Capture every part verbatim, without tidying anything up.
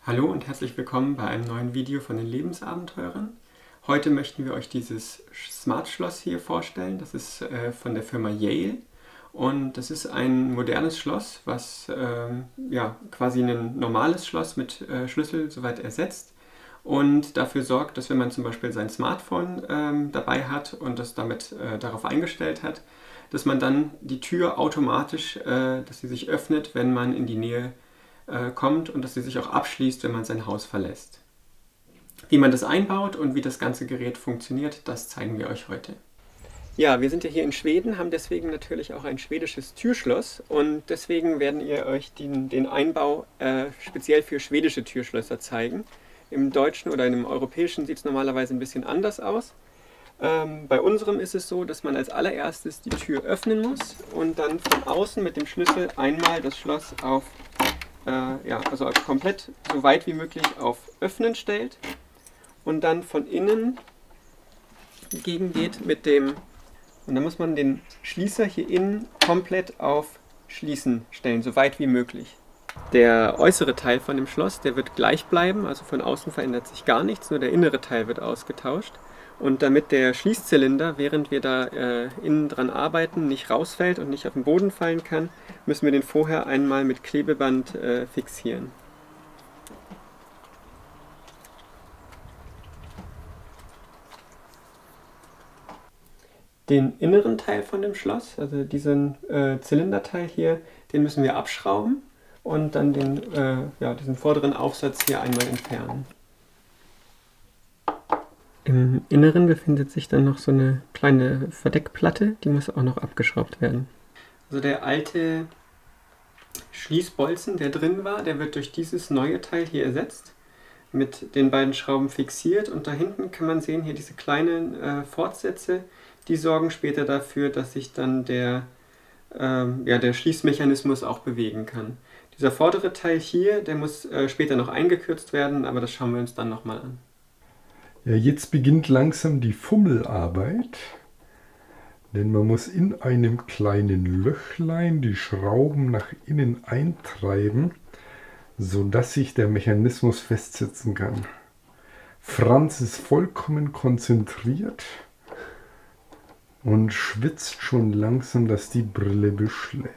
Hallo und herzlich willkommen bei einem neuen Video von den Lebensabenteurern. Heute möchten wir euch dieses Smart Schloss hier vorstellen. Das ist äh, von der Firma Yale und das ist ein modernes Schloss, was ähm, ja, quasi ein normales Schloss mit äh, Schlüssel soweit ersetzt und dafür sorgt, dass wenn man zum Beispiel sein Smartphone ähm, dabei hat und das damit äh, darauf eingestellt hat, dass man dann die Tür automatisch, äh, dass sie sich öffnet, wenn man in die Nähe kommt und dass sie sich auch abschließt, wenn man sein Haus verlässt. Wie man das einbaut und wie das ganze Gerät funktioniert, das zeigen wir euch heute. Ja, wir sind ja hier in Schweden, haben deswegen natürlich auch ein schwedisches Türschloss und deswegen werden wir euch den, den Einbau äh, speziell für schwedische Türschlösser zeigen. Im deutschen oder im europäischen sieht es normalerweise ein bisschen anders aus. Ähm, bei unserem ist es so, dass man als allererstes die Tür öffnen muss und dann von außen mit dem Schlüssel einmal das Schloss auf Äh, ja, also komplett so weit wie möglich auf Öffnen stellt und dann von innen gegengeht mit dem, und dann muss man den Schließer hier innen komplett auf Schließen stellen, so weit wie möglich. Der äußere Teil von dem Schloss, der wird gleich bleiben, also von außen verändert sich gar nichts, nur der innere Teil wird ausgetauscht. Und damit der Schließzylinder, während wir da äh, innen dran arbeiten, nicht rausfällt und nicht auf den Boden fallen kann, müssen wir den vorher einmal mit Klebeband äh, fixieren. Den inneren Teil von dem Schloss, also diesen äh, Zylinderteil hier, den müssen wir abschrauben und dann den, äh, ja, diesen vorderen Aufsatz hier einmal entfernen. Im Inneren befindet sich dann noch so eine kleine Verdeckplatte, die muss auch noch abgeschraubt werden. Also der alte Schließbolzen, der drin war, der wird durch dieses neue Teil hier ersetzt, mit den beiden Schrauben fixiert, und da hinten kann man sehen, hier diese kleinen äh, Fortsätze, die sorgen später dafür, dass sich dann der, ähm, ja, der Schließmechanismus auch bewegen kann. Dieser vordere Teil hier, der muss äh, später noch eingekürzt werden, aber das schauen wir uns dann nochmal an. Ja, jetzt beginnt langsam die Fummelarbeit, denn man muss in einem kleinen Löchlein die Schrauben nach innen eintreiben, sodass sich der Mechanismus festsetzen kann. Franz ist vollkommen konzentriert und schwitzt schon langsam, dass die Brille beschlägt.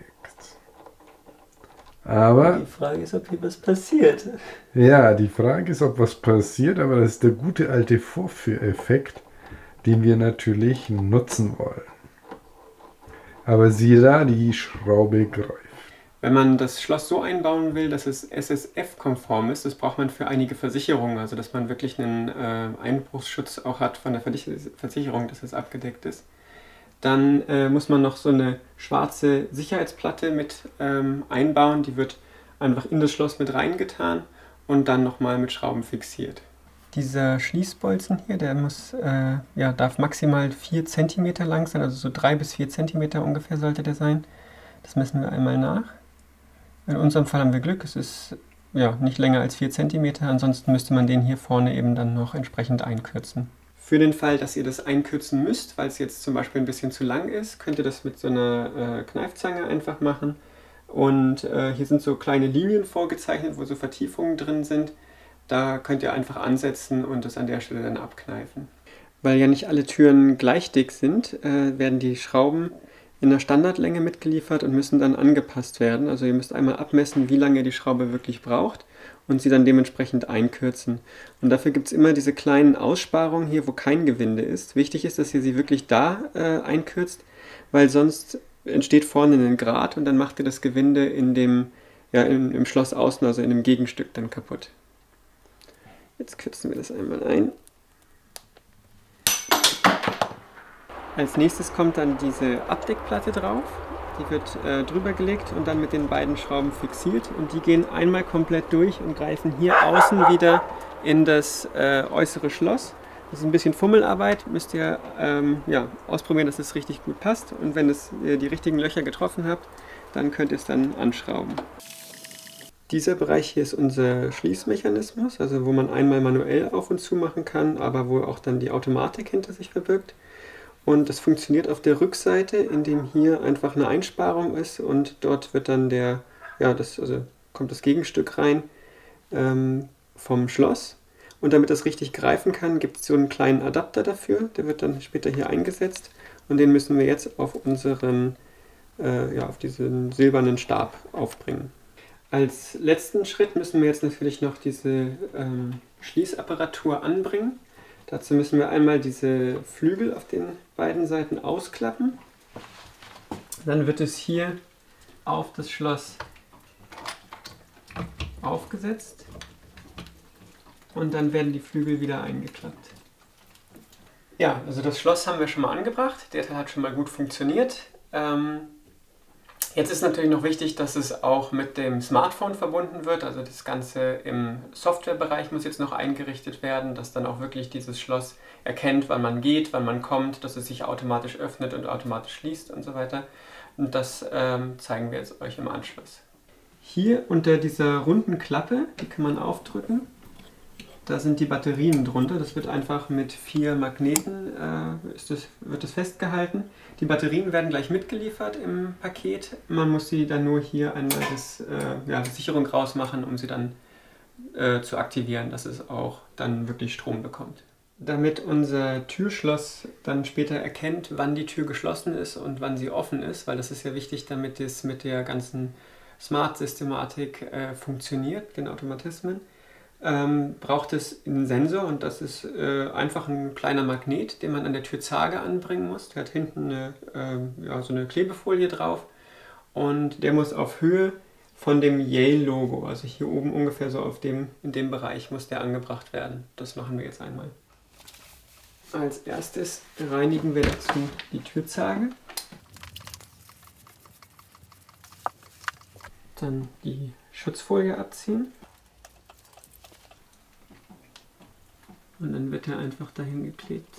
Aber die Frage ist, ob hier was passiert. Ja, die Frage ist, ob was passiert, aber das ist der gute alte Vorführeffekt, den wir natürlich nutzen wollen. Aber siehe da, die Schraube greift. Wenn man das Schloss so einbauen will, dass es S S F-konform ist, das braucht man für einige Versicherungen, also dass man wirklich einen äh, Einbruchsschutz auch hat von der Versicherung, dass es abgedeckt ist. Dann äh, muss man noch so eine schwarze Sicherheitsplatte mit ähm, einbauen, die wird einfach in das Schloss mit reingetan und dann nochmal mit Schrauben fixiert. Dieser Schließbolzen hier, der muss, äh, ja, darf maximal vier Zentimeter lang sein, also so drei bis vier Zentimeter ungefähr sollte der sein. Das messen wir einmal nach. In unserem Fall haben wir Glück, es ist ja, nicht länger als vier Zentimeter, ansonsten müsste man den hier vorne eben dann noch entsprechend einkürzen. Für den Fall, dass ihr das einkürzen müsst, weil es jetzt zum Beispiel ein bisschen zu lang ist, könnt ihr das mit so einer äh, Kneifzange einfach machen. Und äh, hier sind so kleine Linien vorgezeichnet, wo so Vertiefungen drin sind. Da könnt ihr einfach ansetzen und das an der Stelle dann abkneifen. Weil ja nicht alle Türen gleich dick sind, äh, werden die Schrauben in der Standardlänge mitgeliefert und müssen dann angepasst werden. Also ihr müsst einmal abmessen, wie lange ihr die Schraube wirklich braucht und sie dann dementsprechend einkürzen. Und dafür gibt es immer diese kleinen Aussparungen hier, wo kein Gewinde ist. Wichtig ist, dass ihr sie wirklich da äh, einkürzt, weil sonst entsteht vorne ein Grat und dann macht ihr das Gewinde in dem, ja, im, im Schloss außen, also in dem Gegenstück, dann kaputt. Jetzt kürzen wir das einmal ein. Als nächstes kommt dann diese Abdeckplatte drauf. Die wird äh, drüber gelegt und dann mit den beiden Schrauben fixiert. Und die gehen einmal komplett durch und greifen hier außen wieder in das äh, äußere Schloss. Das ist ein bisschen Fummelarbeit. Müsst ihr ähm, ja, ausprobieren, dass es richtig gut passt. Und wenn es, ihr die richtigen Löcher getroffen habt, dann könnt ihr es dann anschrauben. Dieser Bereich hier ist unser Schließmechanismus, also wo man einmal manuell auf und zu machen kann, aber wo auch dann die Automatik hinter sich verbirgt. Und das funktioniert auf der Rückseite, indem hier einfach eine Einsparung ist und dort wird dann der, ja, das, also kommt das Gegenstück rein. Ähm, vom Schloss. Und damit das richtig greifen kann, gibt es so einen kleinen Adapter dafür. Der wird dann später hier eingesetzt. Und den müssen wir jetzt auf unseren, äh, ja, auf diesen silbernen Stab aufbringen. Als letzten Schritt müssen wir jetzt natürlich noch diese ähm, Schließapparatur anbringen. Dazu müssen wir einmal diese Flügel auf den beiden Seiten ausklappen. Dann wird es hier auf das Schloss aufgesetzt und dann werden die Flügel wieder eingeklappt. Ja, also das Schloss haben wir schon mal angebracht. Der Teil hat schon mal gut funktioniert. Ähm, jetzt ist natürlich noch wichtig, dass es auch mit dem Smartphone verbunden wird. Also das Ganze im Softwarebereich muss jetzt noch eingerichtet werden, dass dann auch wirklich dieses Schloss erkennt, wann man geht, wann man kommt, dass es sich automatisch öffnet und automatisch schließt und so weiter. Und das ähm, zeigen wir jetzt euch im Anschluss. Hier unter dieser runden Klappe, die kann man aufdrücken, da sind die Batterien drunter. Das wird einfach mit vier Magneten äh, ist das, wird das festgehalten. Die Batterien werden gleich mitgeliefert im Paket. Man muss sie dann nur hier einmal das, äh, ja, die Sicherung rausmachen, um sie dann äh, zu aktivieren, dass es auch dann wirklich Strom bekommt. Damit unser Türschloss dann später erkennt, wann die Tür geschlossen ist und wann sie offen ist, weil das ist ja wichtig, damit es mit der ganzen Smart-Systematik äh, funktioniert, den Automatismen, ähm, braucht es einen Sensor und das ist äh, einfach ein kleiner Magnet, den man an der Türzage anbringen muss. Der hat hinten eine, äh, ja, so eine Klebefolie drauf und der muss auf Höhe von dem Yale-Logo, also hier oben ungefähr so auf dem, in dem Bereich muss der angebracht werden. Das machen wir jetzt einmal. Als erstes reinigen wir dazu die Türzage. Dann die Schutzfolie abziehen. Und dann wird er einfach dahin geklebt.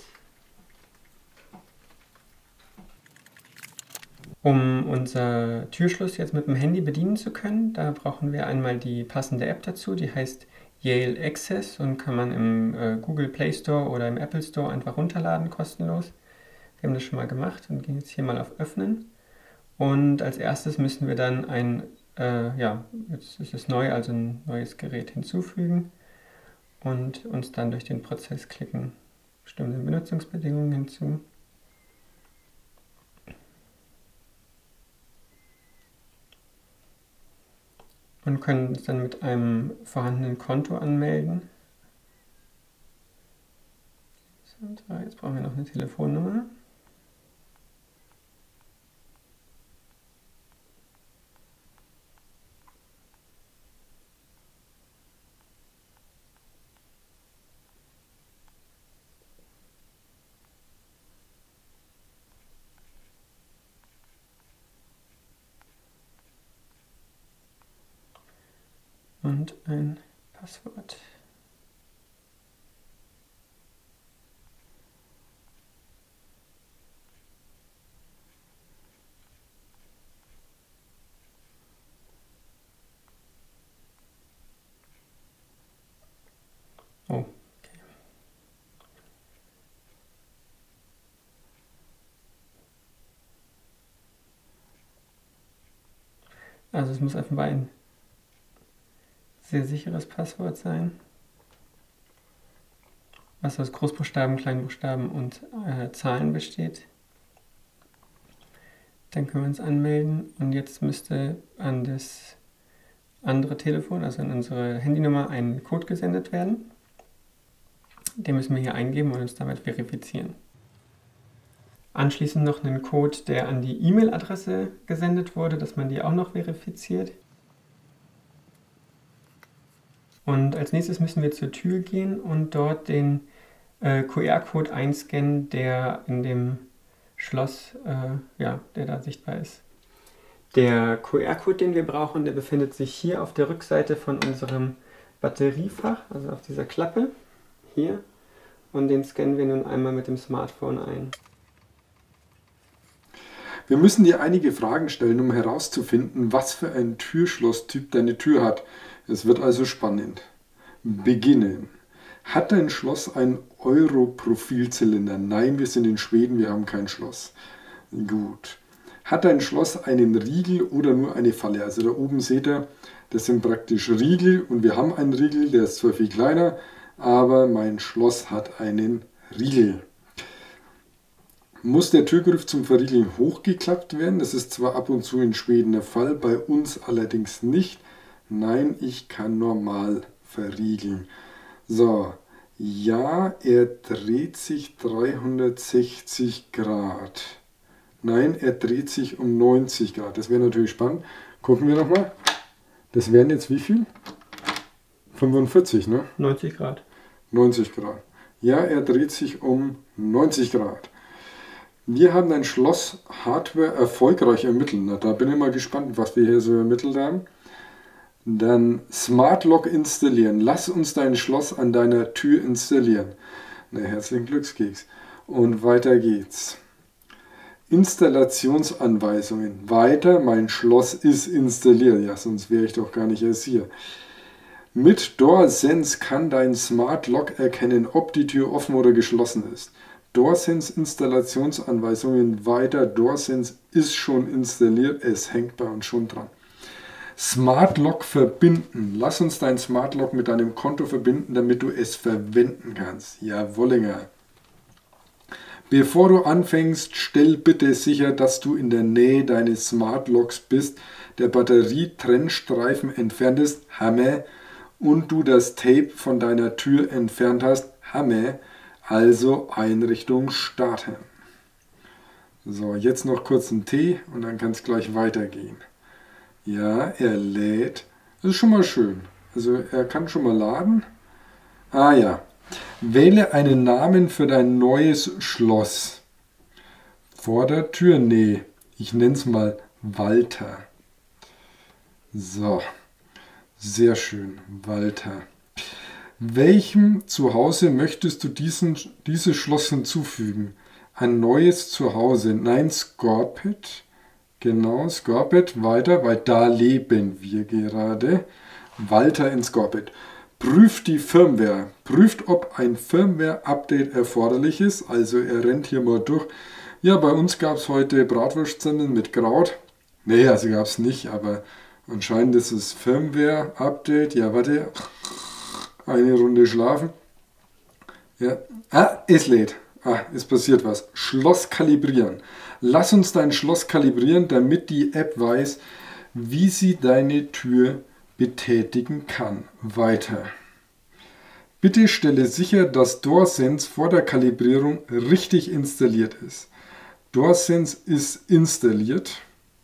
Um unser Türschloss jetzt mit dem Handy bedienen zu können, da brauchen wir einmal die passende App dazu, die heißt Yale Access und kann man im äh, Google Play Store oder im Apple Store einfach runterladen, kostenlos. Wir haben das schon mal gemacht und gehen jetzt hier mal auf Öffnen. Und als erstes müssen wir dann ein Äh, ja, jetzt ist es neu, also ein neues Gerät hinzufügen und uns dann durch den Prozess klicken, bestimmte Benutzungsbedingungen hinzu. Und können uns dann mit einem vorhandenen Konto anmelden. So, jetzt brauchen wir noch eine Telefonnummer. Und ein Passwort. Oh, okay. Also es muss offenbar ein sehr sicheres Passwort sein, was aus Großbuchstaben, Kleinbuchstaben und äh, Zahlen besteht. Dann können wir uns anmelden und jetzt müsste an das andere Telefon, also an unsere Handynummer, ein Code gesendet werden. Den müssen wir hier eingeben und uns damit verifizieren. Anschließend noch einen Code, der an die E-Mail-Adresse gesendet wurde, dass man die auch noch verifiziert. Und als nächstes müssen wir zur Tür gehen und dort den äh, Q R-Code einscannen, der in dem Schloss, äh, ja, der da sichtbar ist. Der Q R-Code, den wir brauchen, der befindet sich hier auf der Rückseite von unserem Batteriefach, also auf dieser Klappe, hier. Und den scannen wir nun einmal mit dem Smartphone ein. Wir müssen dir einige Fragen stellen, um herauszufinden, was für ein Türschlosstyp deine Tür hat. Es wird also spannend. Beginnen. Hat dein Schloss einen Euro-Profilzylinder? Nein, wir sind in Schweden, wir haben kein Schloss. Gut. Hat dein Schloss einen Riegel oder nur eine Falle? Also da oben seht ihr, das sind praktisch Riegel und wir haben einen Riegel, der ist zwar viel kleiner, aber mein Schloss hat einen Riegel. Muss der Türgriff zum Verriegeln hochgeklappt werden? Das ist zwar ab und zu in Schweden der Fall, bei uns allerdings nicht. Nein, ich kann normal verriegeln. So, ja, er dreht sich dreihundertsechzig Grad. Nein, er dreht sich um neunzig Grad. Das wäre natürlich spannend. Gucken wir nochmal. Das wären jetzt wie viel? fünfundvierzig, ne? neunzig Grad. neunzig Grad. Ja, er dreht sich um neunzig Grad. Wir haben ein Schloss Hardware erfolgreich ermittelt. Na, da bin ich mal gespannt, was wir hier so ermittelt haben. Dann Smart Lock installieren. Lass uns dein Schloss an deiner Tür installieren. Na, herzlichen Glückskeks. Und weiter geht's. Installationsanweisungen. Weiter, mein Schloss ist installiert. Ja, sonst wäre ich doch gar nicht erst hier. Mit DoorSense kann dein Smart Lock erkennen, ob die Tür offen oder geschlossen ist. DoorSense Installationsanweisungen. Weiter, DoorSense ist schon installiert. Es hängt bei uns schon dran. Smart Lock verbinden. Lass uns dein Smart Lock mit deinem Konto verbinden, damit du es verwenden kannst. Jawollinger. Bevor du anfängst, stell bitte sicher, dass du in der Nähe deines Smart Locks bist, der Batterietrennstreifen entfernt ist, Hammer, und du das Tape von deiner Tür entfernt hast, Hammer, also Einrichtung starten. So, jetzt noch kurz einen Tee und dann kann es gleich weitergehen. Ja, er lädt. Das ist schon mal schön. Also er kann schon mal laden. Ah ja. Wähle einen Namen für dein neues Schloss. Vor der Tür, nee, ich nenne es mal Walter. So, sehr schön, Walter. Welchem Zuhause möchtest du diesen, dieses Schloss hinzufügen? Ein neues Zuhause, nein, Scorpit. Genau, Scorpit, weiter, weil da leben wir gerade. Walter in Scorpit. Prüft die Firmware. Prüft, ob ein Firmware-Update erforderlich ist. Also er rennt hier mal durch. Ja, bei uns gab es heute Bratwurstsemmeln mit Kraut. Nee, also gab es nicht, aber anscheinend ist es Firmware-Update. Ja, warte. Eine Runde schlafen. Ja. Ah, es lädt. Ah, es passiert was. Schloss kalibrieren. Lass uns dein Schloss kalibrieren, damit die App weiß, wie sie deine Tür betätigen kann. Weiter. Bitte stelle sicher, dass DoorSense vor der Kalibrierung richtig installiert ist. DoorSense ist installiert.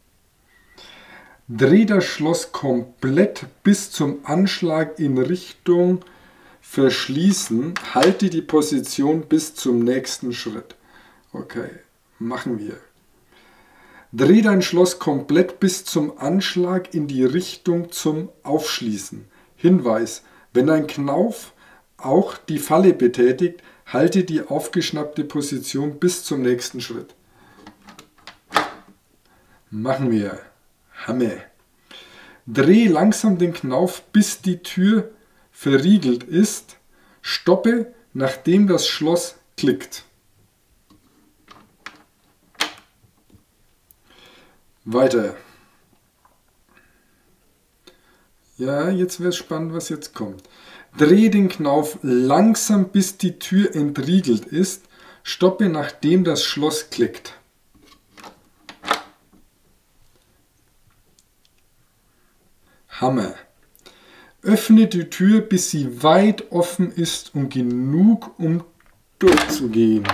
Dreh das Schloss komplett bis zum Anschlag in Richtung Verschließen. Halte die Position bis zum nächsten Schritt. Okay, machen wir. Dreh dein Schloss komplett bis zum Anschlag in die Richtung zum Aufschließen. Hinweis: Wenn dein Knauf auch die Falle betätigt, halte die aufgeschnappte Position bis zum nächsten Schritt. Machen wir. Hammer. Dreh langsam den Knauf, bis die Tür verriegelt ist. Stoppe, nachdem das Schloss klickt. Weiter. Ja, jetzt wäre es spannend, was jetzt kommt. Dreh den Knauf langsam, bis die Tür entriegelt ist. Stoppe, nachdem das Schloss klickt. Hammer. Öffne die Tür, bis sie weit offen ist und genug, um durchzugehen.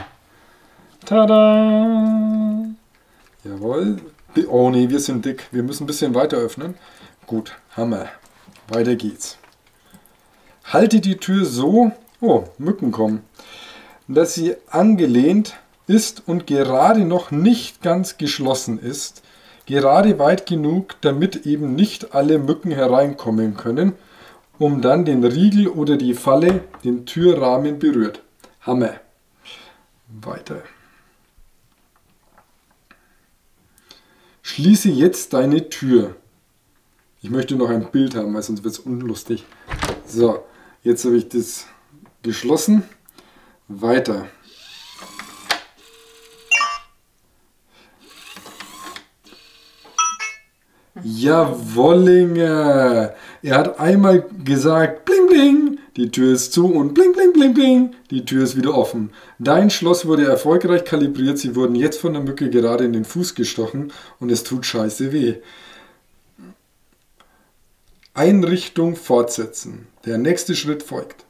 Tada! Jawohl. Oh ne, wir sind dick. Wir müssen ein bisschen weiter öffnen. Gut, Hammer. Weiter geht's. Halte die Tür so, oh, Mücken kommen, dass sie angelehnt ist und gerade noch nicht ganz geschlossen ist. Gerade weit genug, damit eben nicht alle Mücken hereinkommen können, um dann den Riegel oder die Falle den Türrahmen berührt. Hammer. Weiter. Schließe jetzt deine Tür. Ich möchte noch ein Bild haben, weil sonst wird es unlustig. So, jetzt habe ich das geschlossen. Weiter. Jawollinger! Er hat einmal gesagt, bling bling, die Tür ist zu und bling bling bling bling, die Tür ist wieder offen. Dein Schloss wurde erfolgreich kalibriert, sie wurden jetzt von der Mücke gerade in den Fuß gestochen und es tut scheiße weh. Einrichtung fortsetzen. Der nächste Schritt folgt.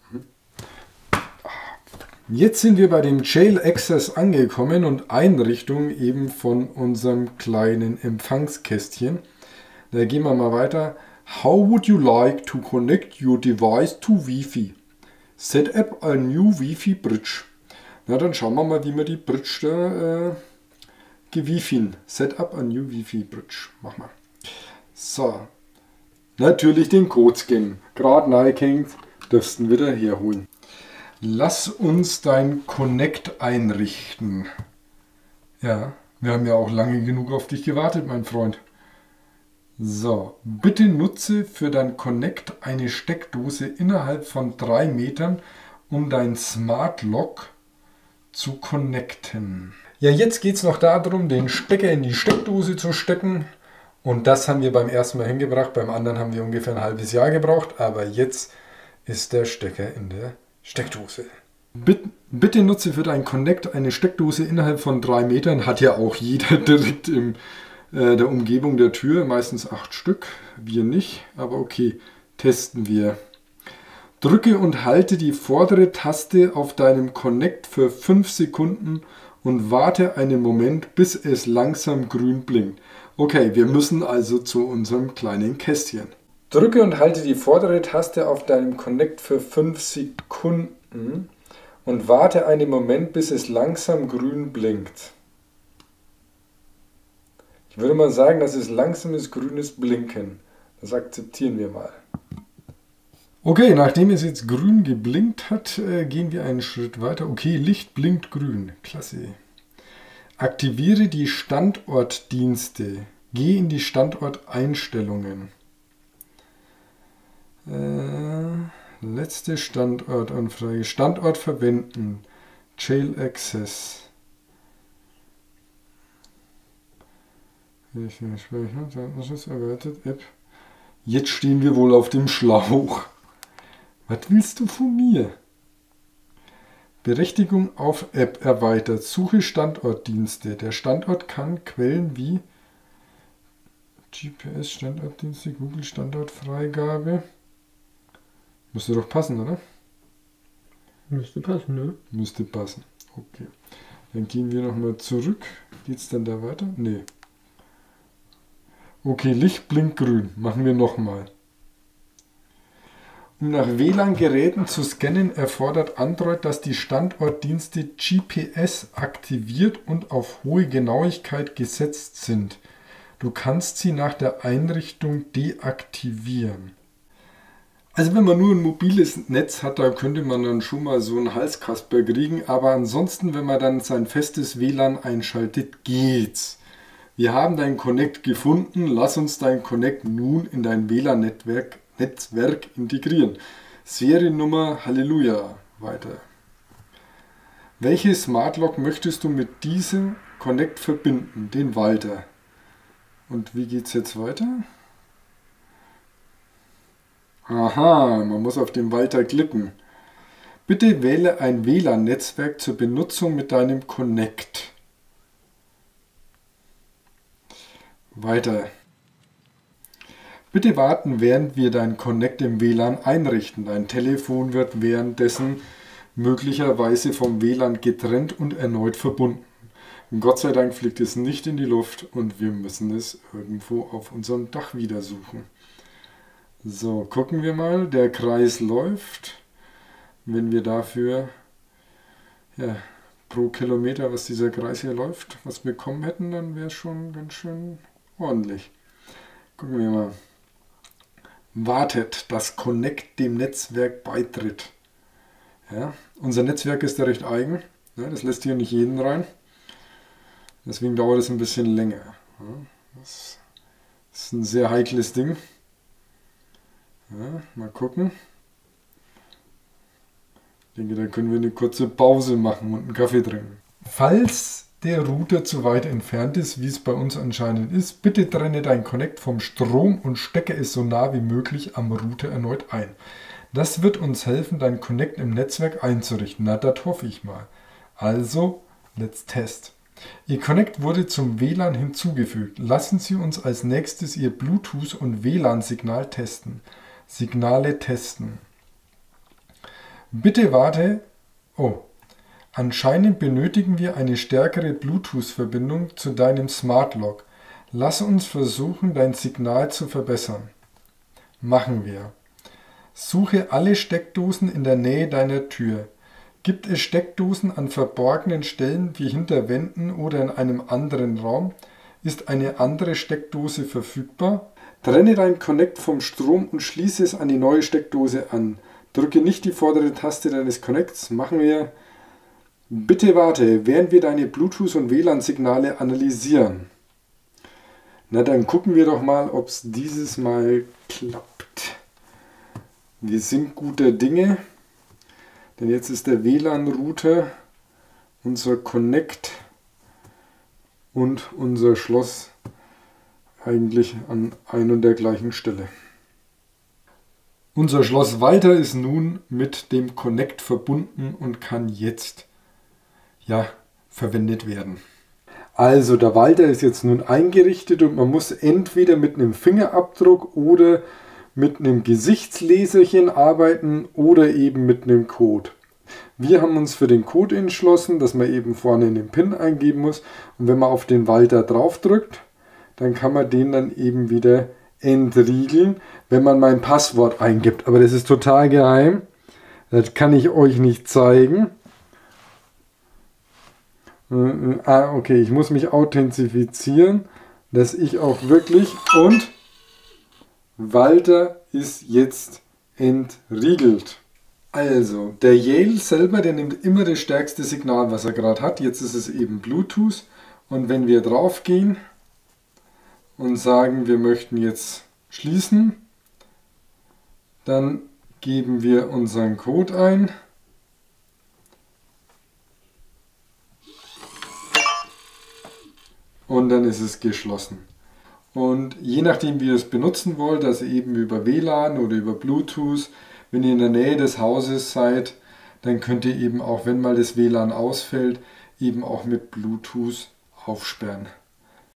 Jetzt sind wir bei dem Jail Access angekommen und Einrichtung eben von unserem kleinen Empfangskästchen. Da gehen wir mal weiter. How would you like to connect your device to Wi-Fi? Set up a new Wi-Fi bridge. Na, dann schauen wir mal, wie wir die Bridge da äh, gewifien. Set up a new Wi-Fi bridge. Mach mal. So. Natürlich den Code scannen. Gerade reingehängt, darfst du ihn wieder herholen. Lass uns dein Connect einrichten. Ja, wir haben ja auch lange genug auf dich gewartet, mein Freund. So, bitte nutze für dein Connect eine Steckdose innerhalb von drei Metern, um dein Smart Lock zu connecten. Ja, jetzt geht es noch darum, den Stecker in die Steckdose zu stecken. Und das haben wir beim ersten Mal hingebracht, beim anderen haben wir ungefähr ein halbes Jahr gebraucht, aber jetzt ist der Stecker in der Steckdose. Bitte, bitte nutze für dein Connect eine Steckdose innerhalb von drei Metern. Hat ja auch jeder direkt in äh, der Umgebung der Tür, meistens acht Stück, wir nicht, aber okay, testen wir. Drücke und halte die vordere Taste auf deinem Connect für fünf Sekunden und warte einen Moment, bis es langsam grün blinkt. Okay, wir müssen also zu unserem kleinen Kästchen. Drücke und halte die vordere Taste auf deinem Connect für fünf Sekunden und warte einen Moment, bis es langsam grün blinkt. Ich würde mal sagen, das ist langsames grünes Blinken. Das akzeptieren wir mal. Okay, nachdem es jetzt grün geblinkt hat, äh, gehen wir einen Schritt weiter. Okay, Licht blinkt grün. Klasse. Aktiviere die Standortdienste. Geh in die Standorteinstellungen. Äh, letzte Standortanfrage. Standort verwenden. Jail Access. Erweitert App. Jetzt stehen wir wohl auf dem Schlauch. Was willst du von mir? Berechtigung auf App erweitert. Suche Standortdienste. Der Standort kann Quellen wie G P S, Standortdienste, Google Standortfreigabe. Müsste doch passen, oder? Müsste passen, ne? Müsste passen. Okay. Dann gehen wir nochmal zurück. Geht's dann da weiter? Nee. Okay, Licht blinkt grün. Machen wir nochmal. Um nach W L A N-Geräten zu scannen, erfordert Android, dass die Standortdienste G P S aktiviert und auf hohe Genauigkeit gesetzt sind. Du kannst sie nach der Einrichtung deaktivieren. Also wenn man nur ein mobiles Netz hat, da könnte man dann schon mal so einen Halskasper kriegen, aber ansonsten, wenn man dann sein festes W L A N einschaltet, geht's. Wir haben dein Connect gefunden, lass uns dein Connect nun in dein W L A N-Netzwerk Netzwerk integrieren. Seriennummer, Halleluja, weiter. Welche Smart Lock möchtest du mit diesem Connect verbinden? Den Walter. Und wie geht es jetzt weiter? Aha, man muss auf den Walter klicken. Bitte wähle ein W L A N-Netzwerk zur Benutzung mit deinem Connect. Weiter. Bitte warten, während wir dein Connect im W L A N einrichten. Dein Telefon wird währenddessen möglicherweise vom W L A N getrennt und erneut verbunden. Und Gott sei Dank fliegt es nicht in die Luft und wir müssen es irgendwo auf unserem Dach wieder suchen. So, gucken wir mal. Der Kreis läuft. Wenn wir dafür ja, pro Kilometer, was dieser Kreis hier läuft, was bekommen hätten, dann wäre es schon ganz schön ordentlich. Gucken wir mal. Wartet, dass Connect dem Netzwerk beitritt. Ja, unser Netzwerk ist ja recht eigen. Ja, das lässt hier nicht jeden rein. Deswegen dauert es ein bisschen länger. Ja, das ist ein sehr heikles Ding. Ja, mal gucken. Ich denke, da können wir eine kurze Pause machen und einen Kaffee trinken. Falls der Router zu weit entfernt ist, wie es bei uns anscheinend ist, bitte trenne dein Connect vom Strom und stecke es so nah wie möglich am Router erneut ein. Das wird uns helfen, dein Connect im Netzwerk einzurichten. Na, das hoffe ich mal. Also, let's test. Ihr Connect wurde zum W L A N hinzugefügt. Lassen Sie uns als nächstes Ihr Bluetooth- und W L A N-Signal testen. Signale testen. Bitte warte. Oh. Anscheinend benötigen wir eine stärkere Bluetooth-Verbindung zu deinem Smart Lock. Lass uns versuchen, dein Signal zu verbessern. Machen wir. Suche alle Steckdosen in der Nähe deiner Tür. Gibt es Steckdosen an verborgenen Stellen wie hinter Wänden oder in einem anderen Raum? Ist eine andere Steckdose verfügbar? Trenne dein Connect vom Strom und schließe es an die neue Steckdose an. Drücke nicht die vordere Taste deines Connects. Machen wir. Bitte warte, während wir deine Bluetooth- und W L A N-Signale analysieren. Na, dann gucken wir doch mal, ob es dieses Mal klappt. Wir sind guter Dinge, denn jetzt ist der W L A N-Router, unser Connect und unser Schloss eigentlich an ein und der gleichen Stelle. Unser Schloss Walter ist nun mit dem Connect verbunden und kann jetzt ja, verwendet werden. Also der Walter ist jetzt nun eingerichtet und man muss entweder mit einem Fingerabdruck oder mit einem Gesichtsleserchen arbeiten oder eben mit einem Code. Wir haben uns für den Code entschlossen, dass man eben vorne in den PIN eingeben muss und wenn man auf den Walter draufdrückt, dann kann man den dann eben wieder entriegeln, wenn man mein Passwort eingibt. Aber das ist total geheim, das kann ich euch nicht zeigen. Ah, okay, ich muss mich authentifizieren, dass ich auch wirklich und Walter ist jetzt entriegelt. Also, der Yale selber, der nimmt immer das stärkste Signal, was er gerade hat. Jetzt ist es eben Bluetooth und wenn wir drauf gehen und sagen, wir möchten jetzt schließen, dann geben wir unseren Code ein. Und dann ist es geschlossen. Und je nachdem, wie ihr es benutzen wollt, also eben über W L A N oder über Bluetooth, wenn ihr in der Nähe des Hauses seid, dann könnt ihr eben auch, wenn mal das W L A N ausfällt, eben auch mit Bluetooth aufsperren.